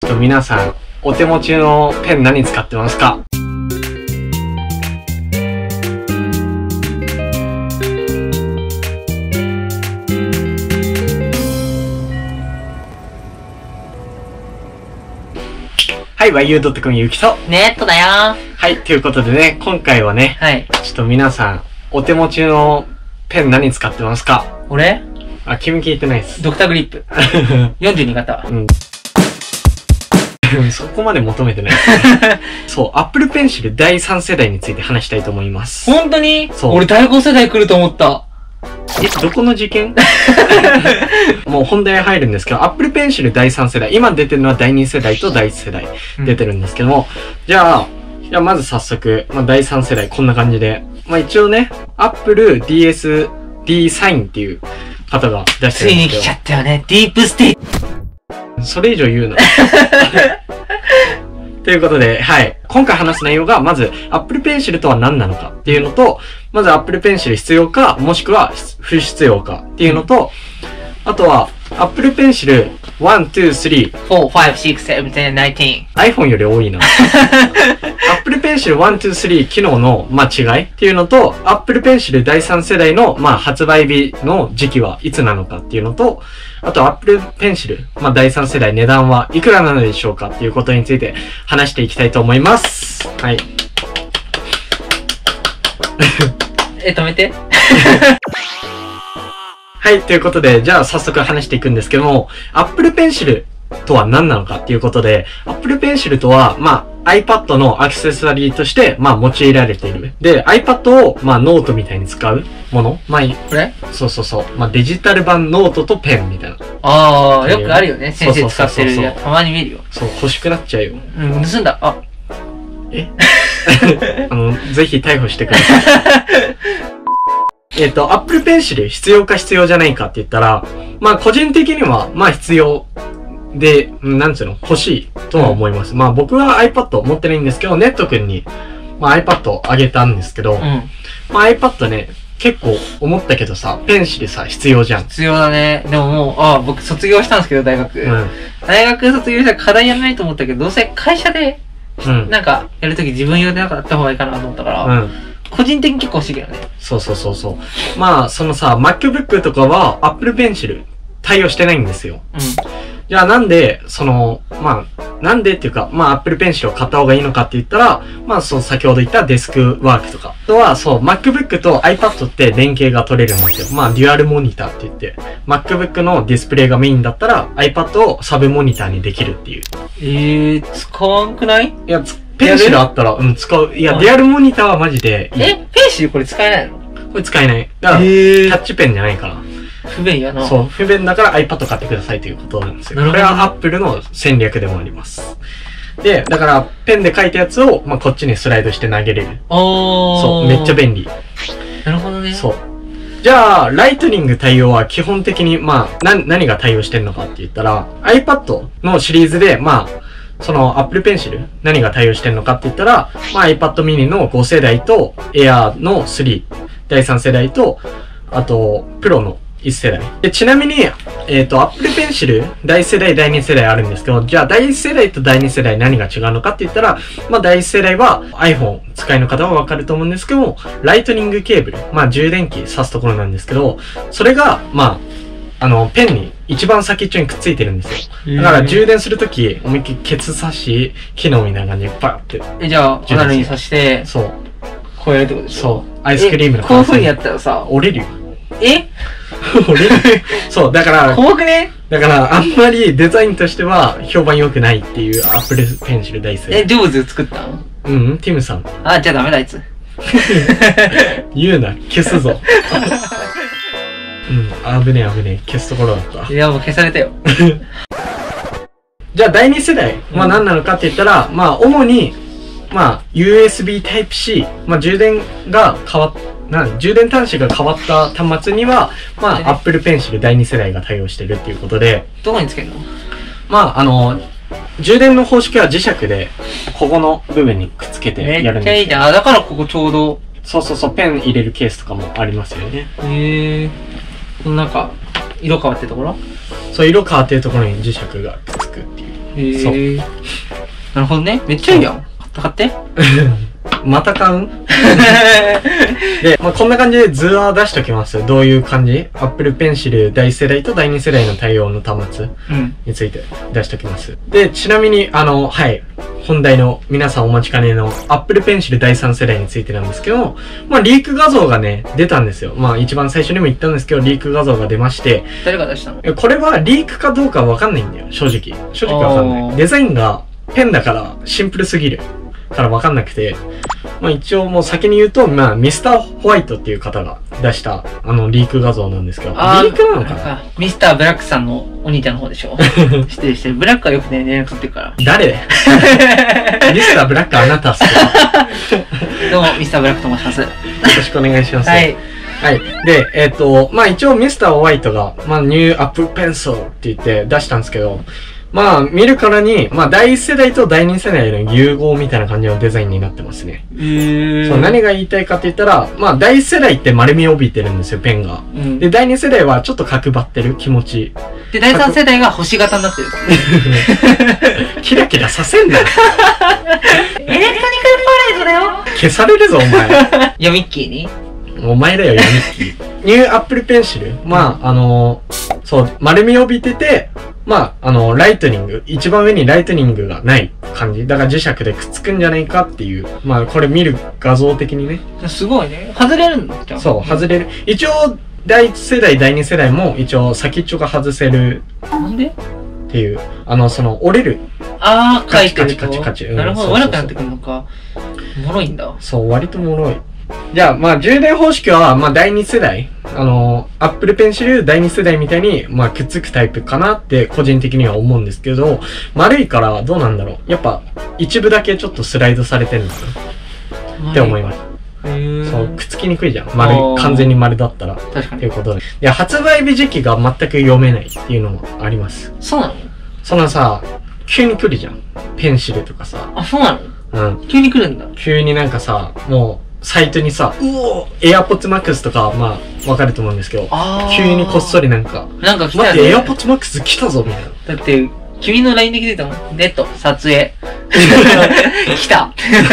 と皆さん、お手持ちのペン何使ってますか？はい、YU.com ゆきと。 ネットだよー。 はい、ということでね、今回はね、 はい。 ちょっと皆さん、お手持ちのペン何使ってますか？ 俺？ あ、君聞いてないです。 ドクターグリップ。42型。 うん。そこまで求めてない。そう、Apple Pencil 第3世代について話したいと思います。 本当に？ そう。 俺第5世代来ると思った。 どこの事件？もう本題入るんですけど、Apple Pencil 第3世代。今出てるのは第2世代と第1世代出てるんですけども、じゃあまず早速、第3世代こんな感じで。一応ね、Apple DS D サインっていう方が出してるんですけど。 ついに来ちゃったよね。ディープステージ。それ以上言うな。ということで、はい。今回話す内容が、まず、Apple Pencil とは何なのかっていうのと、まず Apple Pencil 必要か、もしくは不必要かっていうのと、あとは、Apple Pencil 1, 2, 3 4, 5, 6, 7, 10, 19 iPhone より多いな。Apple Pencil 1, 2, 3機能の、違いっていうのと、Apple Pencil 第3世代の、発売日の時期はいつなのかっていうのと、あと Apple Pencil、第3世代値段はいくらなのでしょうかっていうことについて話していきたいと思います。はい。 止めて。 はい、ということで、じゃあ早速話していくんですけども、Apple Pencil とは何なのかっていうことで、Apple Pencil とは、iPad のアクセサリーとして、用いられている。で、iPad を、ノートみたいに使うもの。 これ？ そうそうそう。デジタル版ノートとペンみたいな。 ああ、よくあるよね。先生使ってるやつ。たまに見るよ。 そう、欲しくなっちゃうよ。 うん、盗んだ。あ。 えぜひ逮捕してください。Apple Pencil 必要か必要じゃないかって言ったら、個人的には、必要で、欲しいとは思います。僕は iPad 持ってないんですけど、ネット君に、iPad をあげたんですけど、iPad ね、結構思ったけどさ、ペンシルさ、必要じゃん。 必要だね。でももう、僕卒業したんですけど、大学。大学卒業したら課題やらないと思ったけど、どうせ会社で、やるとき自分用であった方がいいかなと思ったから、個人的に結構欲しいけどね。 そう。MacBook とかは Apple Pencil 対応してないんですよ。じゃあなんで、なんでっていうか、Apple Pencil を買った方がいいのかって言ったら、先ほど言ったデスクワークとか。あとは、MacBook と iPad って連携が取れるんですよ。デュアルモニターって言って、MacBook のディスプレイがメインだったら、iPad をサブモニターにできるっていう。 使わんくない？ いや、ペンシルあったら、使う。いや、デュアルモニターはマジでいい。 ペンシルこれ使えないの？ これ使えない。だから、タッチペンじゃないから。 不便やな。 そう、不便だから iPad 買ってくださいということなんですよ。これは Apple の戦略でもあります。で、だから、ペンで書いたやつを、こっちにスライドして投げれる。そう、めっちゃ便利。 なるほどね。 そう。じゃあ、ライトニング対応は基本的に、何が対応してんのかって言ったら、iPad のシリーズで、Apple Pencil 何が対応してんのかって言ったら、iPad mini の5世代と Air の3、第3世代と、あと、Pro の1世代。で、ちなみに、Apple Pencil 第1世代、第2世代あるんですけど、じゃあ第1世代と第2世代何が違うのかって言ったら、第1世代は iPhone 使いの方はわかると思うんですけども、ライトニングケーブル、充電器挿すところなんですけど、それが、ペンに一番先っちょにくっついてるんですよ。だから充電するとき、思いっきりケツ差し機能みたいな感じでバーって。 じゃあ、おなるに刺して、 そう。 こうやるってことでしょ？ そう。アイスクリームのこういう風にやったらさ、 折れるよ。 折れるそう、だから、 怖くね？ だから、あんまりデザインとしては評判良くないっていう Apple Pencil 第一世代。 ジョブズ作ったの？ ティムさん。 あ、じゃあダメだ、あいつ。 言うな、消すぞ。危ねえ、消すところだった。 いや、もう消されたよ。 じゃあ、第2世代は何なのかって言ったら、主に、USB Type-C、充電端子が変わった端末には、Apple Pencil 第2世代が対応してるっていうことで。 どこにつけるの？ 充電の方式は磁石で、ここの部分にくっつけてやるんですよ。 めっちゃいいじゃん。だからここちょうど。 そう、ペン入れるケースとかもありますよね。 色変わってるところ？ そう、色変わってるところに磁石がくっつくっていう。 へえ。なるほどね。めっちゃいいやん。買って。 また買うんで、まあ、こんな感じで図は出しときます。どういう感じ？ Apple Pencil 第1世代と第2世代の対応の端末について出しときます。で、ちなみに、はい。本題の皆さんお待ちかねの Apple Pencil 第3世代についてなんですけど、まあ、リーク画像がね、出たんですよ。まあ、一番最初にも言ったんですけど、リーク画像が出まして。 誰が出したの？ これはリークかどうかわかんないんだよ、正直。正直わかんない。デザインがペンだからシンプルすぎるからわかんなくて、まあ一応もう先に言うと、まあミスターホワイトっていう方が出したリーク画像なんですけど、リークなのかな？ ミスターブラックさんのお兄ちゃんの方でしょ？失礼してる。ブラックはよくね、連絡取ってるから。 誰？ミスターブラックあなたっすか？ どうも、ミスターブラックと申します。よろしくお願いします。 はい。 はい。で、まあ一応ミスターホワイトが、まあニューアップルペンソルって言って出したんですけど、まあ、見るからに、まあ、第1世代と第2世代の融合みたいな感じのデザインになってますね。そう、何が言いたいかって言ったら、まあ、第1世代って丸みを帯びてるんですよ、ペンが。で、第2世代はちょっと角張ってる気持ち。 で、第3世代が星型になってる。 キラキラさせんな。 エレクトニカルパレードだよ。 消されるぞ、お前。 ヤミッキーに？ お前だよ、ヤミッキー。ニューアップルペンシル。まあ、そう、丸みを帯びてて、まあ、ライトニング、一番上にライトニングがない感じ。だから磁石でくっつくんじゃないかっていう。まあ、これ見る画像的にね。 すごいね。外れるんだじゃん。 そう、外れる。一応、第1世代、第2世代も一応先っちょが外せる。 なんで？ っていう。折れる。 ああ、書いてると。 カチカチ。 なるほど、悪くなってくるのか。もろいんだ。 そう、割ともろい。じゃあ、まあ、充電方式は、まあ、第2世代。Apple Pencil 第2世代みたいに、まあ、くっつくタイプかなって、個人的には思うんですけど、丸いから、どうなんだろう。やっぱ、一部だけちょっとスライドされてるのかなって思います。そう、くっつきにくいじゃん。完全に丸だったら。 確かに。 ということで。いや、発売日時期が全く読めないっていうのもあります。 そうなの？ そんなさ、急に来るじゃん。ペンシルとかさ。 あ、そうなの？ うん。 急に来るんだ。 急になんかさ、もう、サイトにさ、AirPods Max とか、まあ、わかると思うんですけど、急にこっそりなんか、 来たね。 待って、AirPods Max 来たぞ、みたいな。 だって、君の LINE で来てたもん。ネット、撮影。来た。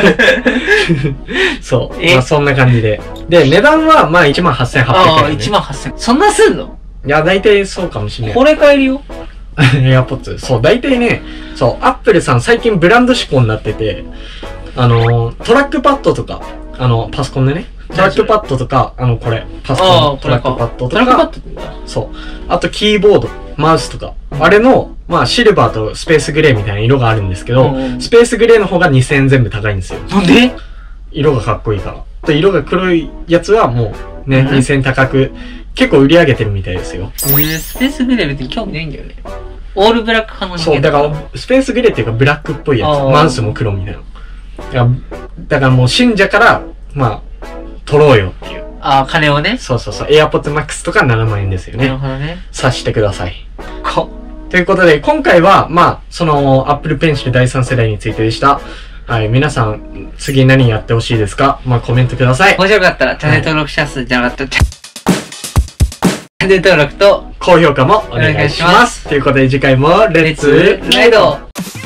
そう。まあ、そんな感じで。で、値段は、まあ、18,800円、ね。 ああ、18,000円。そんなすんの？ いや、大体そうかもしれない。 これ買えるよ。 AirPods。そう、大体ね、そう、Apple さん最近ブランド志向になってて、トラックパッドとか、パソコンでね、トラックパッドとか、これ、パソコンのトラックパッドとか、 トラックパッドって言うんだ。 そう。あと、キーボード、マウスとか、あれの、まあ、シルバーとスペースグレーみたいな色があるんですけど、スペースグレーの方が2000円全部高いんですよ。 なんで？ 色がかっこいいから。と、色が黒いやつはもう、ね、2000円高く、結構売り上げてるみたいですよ。 スペースグレー別に興味ないんだよね。オールブラック派の人間。 そう、だから、スペースグレーっていうか、ブラックっぽいやつ。マウスも黒みたいな。だからもう信者から、まあ、取ろうよっていう。 ああ、金をね。 そうそうそう。AirPods Max とか7万円ですよね。 なるほどね。 察してください。ということで、今回は、まあ、Apple Pencil 第3世代についてでした。はい、皆さん、次何やってほしいですか？まあ、コメントください。 面白かったら、チャンネル登録者数じゃなかったら、チャンネル登録と、 高評価もお願いします。ということで、次回も、レッツライド！